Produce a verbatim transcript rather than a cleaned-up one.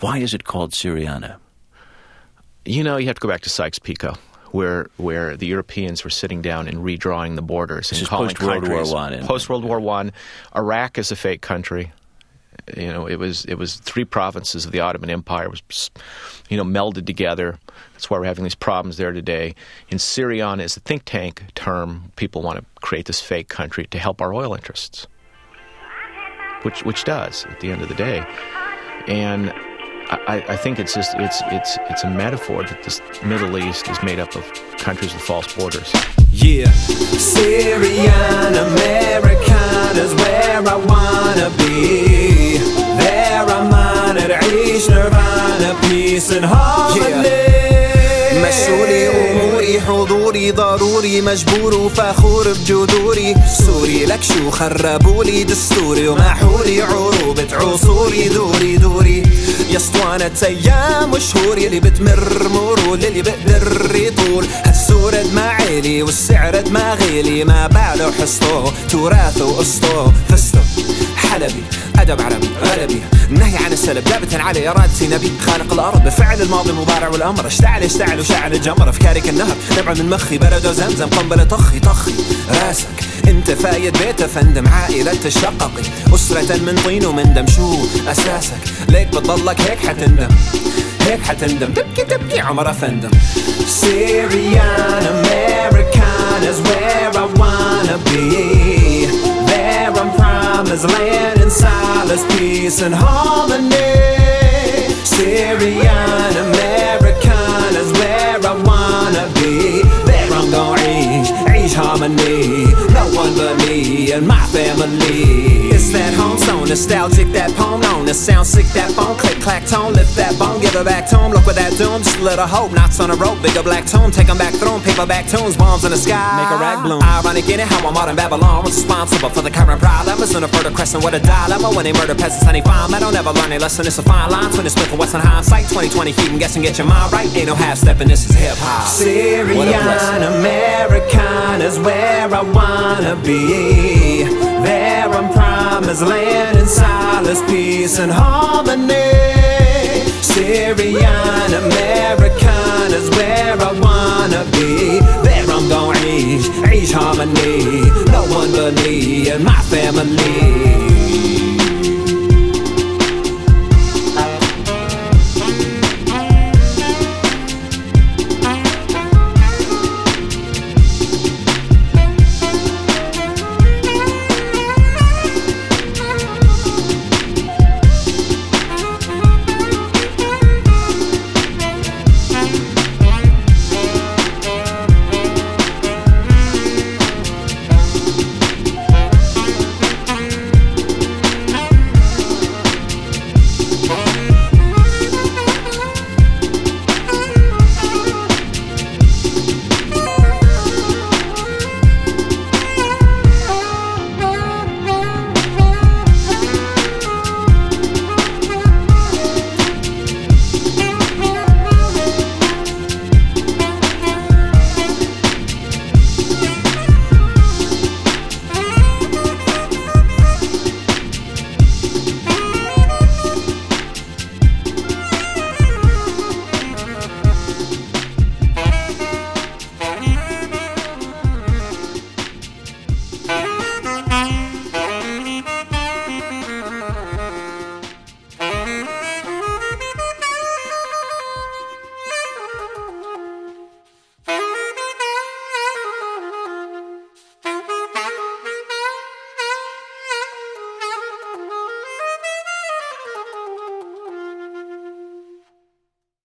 Why is it called Syriana? You know, you have to go back to Sykes-Picot, where where the Europeans were sitting down and redrawing the borders. This and is calling post-World War countries- One. Post-World War One. Iraq is a fake country. You know, it was it was three provinces of the Ottoman Empire was, you know, melded together. That's why we're having these problems there today. And Syriana is a think tank term. People want to create this fake country to help our oil interests, which which does at the end of the day. And I, I think it's just it's it's it's a metaphor that this Middle East is made up of countries with false borders. Yeah, Syrian American is where I wanna be. There I'm on it, عيش nirvana, peace and harmony. مشولي أموري حضوري ضروري مجبور وفخور بجذوري سوري لك شو خربولي دستوري ومحولي عروبة عصوري دوري دوري يا اسطوانة أيام وشهور يلي بتمر مرور اللي بقدر يطول هالسورة دماعيلي والسعر دماغيلي ما باله حصته تراثه وقصته فستو حلبي أدب عربي غلبي النهي عن السلب ثابتا على إرادتي نبي خالق الأرض بفعل الماضي المضارع والأمر اشتعل اشتعل وشعل الجمر أفكاري كالنهر نبع من مخي برد وزمزم قنبلة طخي طخي راسك انت فايد بيت فندم عائلة تشققي أسرة من طين ومن دم شو أساسك ليك بتضلك هيك حتندم هيك حتندم تبكي تبكي عمر أفندم Syrian American is where I wanna be. There I'm promised land and solace, peace and harmony. Syrian American is where I wanna be. There I'm gonna عيش عيش harmony. No one but me and my family. It's that home song, nostalgic, that poem known to sound sick, that phone click, clack tone, lift that bone, give it back to him, look what that doom, just a little hope, knots on a rope, bigger black tone, take them back, throw 'em, paperback tunes, bombs in the sky, make a rag bloom. Ironic in it, how I'm modern Babylon was responsible for the current problem. It's on a further crescent with a dilemma when they murder peasants, honey farm. I don't ever learn a lesson, it's a fine line, twin is Smith and Wesson hindsight, twenty twenty feet and guess and get your mind right, ain't no half stepping, this is hip hop. Syrian American is where I wanna be. There I'm promised land and solace, peace and harmony. Syrian American is where I wanna be. There I'm gonna عيش عيش harmony. No one but me and my family.